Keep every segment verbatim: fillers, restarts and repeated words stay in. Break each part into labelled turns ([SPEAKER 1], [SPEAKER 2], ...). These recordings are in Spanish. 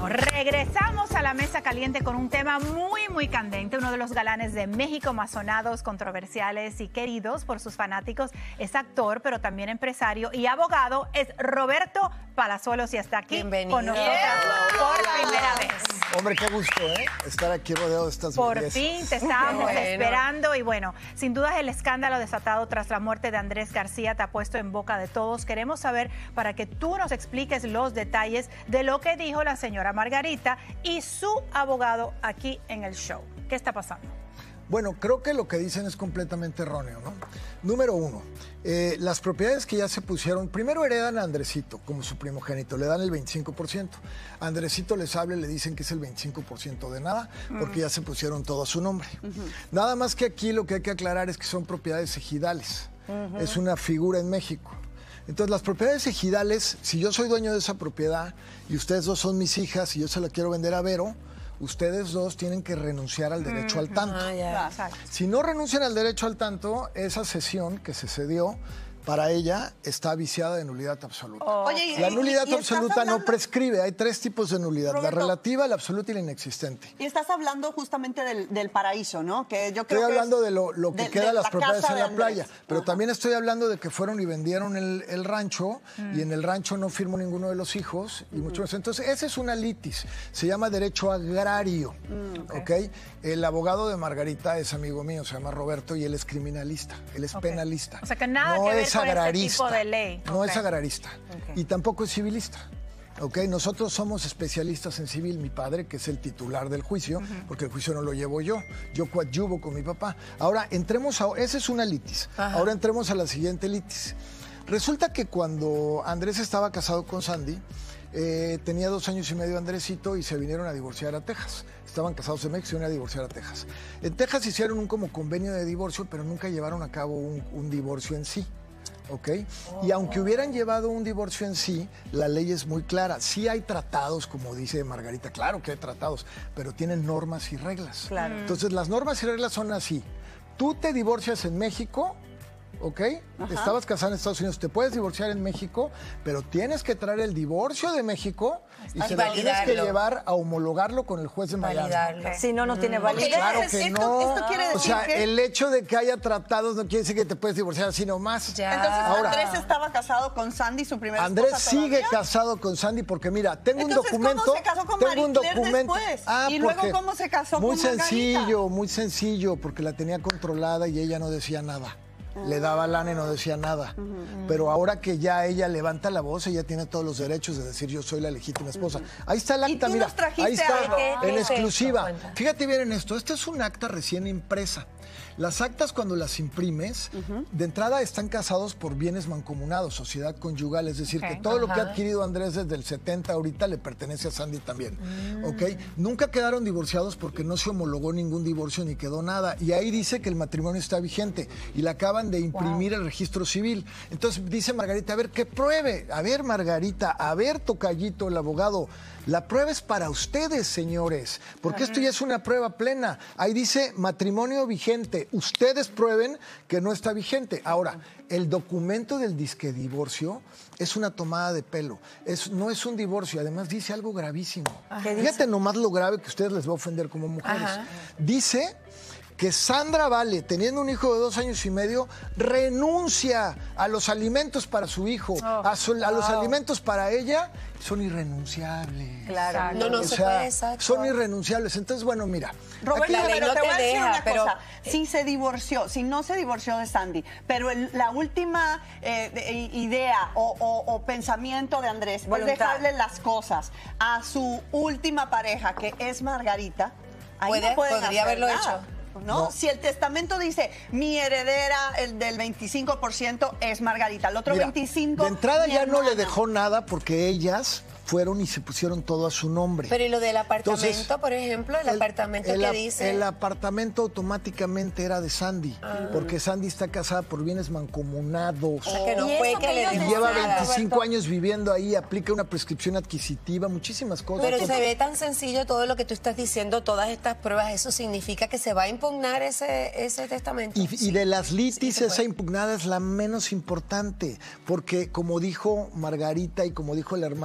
[SPEAKER 1] Bueno, regresamos a la mesa caliente con un tema muy, muy candente. Uno de los galanes de México más sonados, controversiales y queridos por sus fanáticos es actor, pero también empresario y abogado. Es Roberto Palazuelos y está aquí
[SPEAKER 2] Bienvenido.
[SPEAKER 1] con nosotros
[SPEAKER 2] Yeah.
[SPEAKER 1] por
[SPEAKER 2] Hola.
[SPEAKER 1] primera vez.
[SPEAKER 3] Hombre, qué gusto, ¿eh? Estar aquí rodeado de estas
[SPEAKER 1] Por
[SPEAKER 3] bellezas.
[SPEAKER 1] fin te estábamos
[SPEAKER 2] Bueno.
[SPEAKER 1] esperando y bueno, sin duda el escándalo desatado tras la muerte de Andrés García te ha puesto en boca de todos. Queremos saber para que tú nos expliques los detalles de lo que dijo la señora Margarita y su abogado aquí en el show. ¿Qué está pasando?
[SPEAKER 3] Bueno, creo que lo que dicen es completamente erróneo, ¿no? Número uno, eh, las propiedades que ya se pusieron, primero heredan a Andresito como su primogénito, le dan el veinticinco por ciento. A Andresito les habla y le dicen que es el veinticinco por ciento de nada, porque ya se pusieron todo a su nombre. Uh-huh. Nada más que aquí lo que hay que aclarar es que son propiedades ejidales. Uh-huh. Es una figura en México. Entonces, las propiedades ejidales, si yo soy dueño de esa propiedad y ustedes dos son mis hijas y yo se la quiero vender a Vero, ustedes dos tienen que renunciar al derecho al tanto.
[SPEAKER 2] Ah, ya.
[SPEAKER 3] Si no renuncian al derecho al tanto, esa cesión que se cedió para ella está viciada de nulidad absoluta.
[SPEAKER 4] Oh. Oye,
[SPEAKER 3] la
[SPEAKER 4] y,
[SPEAKER 3] nulidad
[SPEAKER 4] y, y
[SPEAKER 3] absoluta
[SPEAKER 4] hablando...
[SPEAKER 3] no prescribe, hay tres tipos de nulidad,
[SPEAKER 4] Roberto,
[SPEAKER 3] la relativa, la absoluta y la inexistente.
[SPEAKER 4] Y estás hablando justamente del, del paraíso, ¿no? Que yo creo
[SPEAKER 3] estoy
[SPEAKER 4] que
[SPEAKER 3] hablando
[SPEAKER 4] es
[SPEAKER 3] de lo, lo que
[SPEAKER 4] de,
[SPEAKER 3] queda de las
[SPEAKER 4] la
[SPEAKER 3] propiedades en la
[SPEAKER 4] de
[SPEAKER 3] playa, pero
[SPEAKER 4] Ajá.
[SPEAKER 3] también estoy hablando de que fueron y vendieron el, el rancho mm. y en el rancho no firmó ninguno de los hijos y mm. mucho más. Entonces, esa es una litis, se llama derecho agrario, mm, okay. ¿ok? El abogado de Margarita es amigo mío, se llama Roberto y él es criminalista, él es okay. penalista.
[SPEAKER 1] O sea que nada
[SPEAKER 3] no
[SPEAKER 1] que ver
[SPEAKER 3] es
[SPEAKER 1] con
[SPEAKER 3] agrarista,
[SPEAKER 1] ese tipo de ley.
[SPEAKER 3] No
[SPEAKER 1] okay.
[SPEAKER 3] es agrarista okay. y tampoco es civilista. Okay, nosotros somos especialistas en civil, mi padre, que es el titular del juicio, uh-huh. porque el juicio no lo llevo yo, yo coadyuvo con mi papá. Ahora, entremos a... Esa es una litis. Ajá. Ahora entremos a la siguiente litis. Resulta que cuando Andrés estaba casado con Sandy, eh, tenía dos años y medio Andresito y se vinieron a divorciar a Texas. Estaban casados en México y se vinieron a divorciar a Texas. En Texas hicieron un como convenio de divorcio, pero nunca llevaron a cabo un, un divorcio en sí. ¿Ok? Oh. Y aunque hubieran llevado un divorcio en sí, la ley es muy clara. Sí hay tratados, como dice Margarita, claro que hay tratados, pero tienen normas y reglas.
[SPEAKER 4] Claro.
[SPEAKER 3] Entonces, las normas y reglas son así. Tú te divorcias en México, ¿ok? Ajá. Estabas casada en Estados Unidos, te puedes divorciar en México, pero tienes que traer el divorcio de México y se lo tienes que llevar a homologarlo con el juez de Miami.
[SPEAKER 2] Okay.
[SPEAKER 5] Si no, no tiene validez.
[SPEAKER 3] Okay, claro que
[SPEAKER 4] esto,
[SPEAKER 3] no.
[SPEAKER 4] Esto quiere decir
[SPEAKER 3] o sea,
[SPEAKER 4] que...
[SPEAKER 3] el hecho de que haya tratados no quiere decir que te puedes divorciar así nomás.
[SPEAKER 4] Ya. Entonces,
[SPEAKER 3] ahora,
[SPEAKER 4] Andrés estaba casado con Sandy, su primera
[SPEAKER 3] Andrés
[SPEAKER 4] esposa
[SPEAKER 3] sigue
[SPEAKER 4] todavía.
[SPEAKER 3] casado con Sandy porque mira, tengo
[SPEAKER 4] Entonces,
[SPEAKER 3] un documento.
[SPEAKER 4] ¿cómo se casó con
[SPEAKER 3] tengo un
[SPEAKER 4] Marie Claire
[SPEAKER 3] documento.
[SPEAKER 4] después?
[SPEAKER 3] Ah,
[SPEAKER 4] y luego cómo se casó
[SPEAKER 3] muy
[SPEAKER 4] con Margarita.
[SPEAKER 3] Muy sencillo, muy sencillo, porque la tenía controlada y ella no decía nada. Le daba lana y no decía nada. Uh-huh. Pero ahora que ya ella levanta la voz, ella tiene todos los derechos de decir yo soy la legítima esposa. Uh-huh. Ahí está el acta, mira. Ahí está, en exclusiva. Fíjate bien en esto. Este es un acta recién impresa. Las actas, cuando las imprimes, uh-huh. de entrada están casados por bienes mancomunados, sociedad conyugal, es decir, okay. que todo Ajá. lo que ha adquirido Andrés desde el setenta ahorita le pertenece a Sandy también, mm. ¿ok? Nunca quedaron divorciados porque no se homologó ningún divorcio ni quedó nada, y ahí dice que el matrimonio está vigente, y le acaban de imprimir wow. el registro civil. Entonces dice Margarita, a ver, que pruebe, a ver Margarita, a ver Tocayito, el abogado, la prueba es para ustedes, señores, porque Ajá. esto ya es una prueba plena. Ahí dice matrimonio vigente. Ustedes prueben que no está vigente. Ahora, el documento del disque divorcio es una tomada de pelo. Es, no es un divorcio. Además, dice algo gravísimo. Fíjate dice? nomás lo grave que a ustedes les va a ofender como mujeres. Ajá. Dice que Sandra Vale, teniendo un hijo de dos años y medio, renuncia a los alimentos para su hijo, oh, a, su, a los wow. alimentos para ella, son irrenunciables.
[SPEAKER 2] Claro, no, no
[SPEAKER 3] o
[SPEAKER 2] se
[SPEAKER 3] sea,
[SPEAKER 2] puede, exacto.
[SPEAKER 3] Son irrenunciables. Entonces, bueno, mira.
[SPEAKER 4] Roberto,
[SPEAKER 2] la ley
[SPEAKER 4] pero
[SPEAKER 2] no
[SPEAKER 4] te
[SPEAKER 2] te
[SPEAKER 4] voy a decir
[SPEAKER 2] deja,
[SPEAKER 4] una
[SPEAKER 2] pero...
[SPEAKER 4] cosa. Si se divorció, si no se divorció de Sandy, pero el, la última eh, de, idea o, o, o pensamiento de Andrés Voluntad. es dejarle las cosas a su última pareja, que es Margarita, ahí
[SPEAKER 2] ¿Puede?
[SPEAKER 4] no pueden
[SPEAKER 2] Podría
[SPEAKER 4] hacer
[SPEAKER 2] haberlo
[SPEAKER 4] nada.
[SPEAKER 2] hecho.
[SPEAKER 4] ¿No?
[SPEAKER 3] No.
[SPEAKER 4] Si el testamento dice mi heredera, el del veinticinco por ciento es Margarita, el otro
[SPEAKER 3] Mira,
[SPEAKER 4] veinticinco por ciento.
[SPEAKER 3] De entrada ya
[SPEAKER 4] hermana.
[SPEAKER 3] no le dejó nada porque ellas fueron y se pusieron todo a su nombre.
[SPEAKER 2] Pero ¿y lo del apartamento,
[SPEAKER 3] Entonces,
[SPEAKER 2] por ejemplo? El, el apartamento
[SPEAKER 3] el,
[SPEAKER 2] que dice...
[SPEAKER 3] El apartamento automáticamente era de Sandy, ah. porque Sandy está casada por bienes mancomunados.
[SPEAKER 2] O sea, que no fue que, que le
[SPEAKER 3] Y lleva veinticinco años viviendo ahí, aplica una prescripción adquisitiva, muchísimas cosas.
[SPEAKER 2] Pero se ve tan sencillo todo lo que tú estás diciendo, todas estas pruebas, eso significa que se va a impugnar ese, ese testamento.
[SPEAKER 3] Y,
[SPEAKER 2] sí.
[SPEAKER 3] y de las litis,
[SPEAKER 2] sí,
[SPEAKER 3] esa impugnada es la menos importante, porque como dijo Margarita y como dijo la hermana de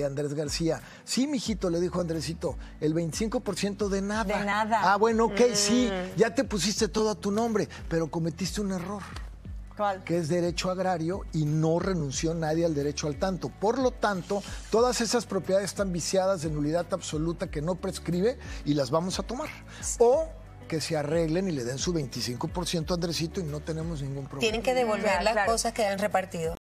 [SPEAKER 3] Andrés García. Sí, mijito, le dijo Andresito, el veinticinco por ciento de nada.
[SPEAKER 2] De nada.
[SPEAKER 3] Ah, bueno, ok,
[SPEAKER 2] Mm.
[SPEAKER 3] sí, ya te pusiste todo a tu nombre, pero cometiste un error.
[SPEAKER 4] ¿Cuál?
[SPEAKER 3] Que es derecho agrario y no renunció nadie al derecho al tanto. Por lo tanto, todas esas propiedades están viciadas de nulidad absoluta que no prescribe y las vamos a tomar. O que se arreglen y le den su veinticinco por ciento a Andresito y no tenemos ningún problema.
[SPEAKER 2] Tienen que devolver
[SPEAKER 1] Claro,
[SPEAKER 2] las
[SPEAKER 1] claro.
[SPEAKER 2] cosas que han repartido.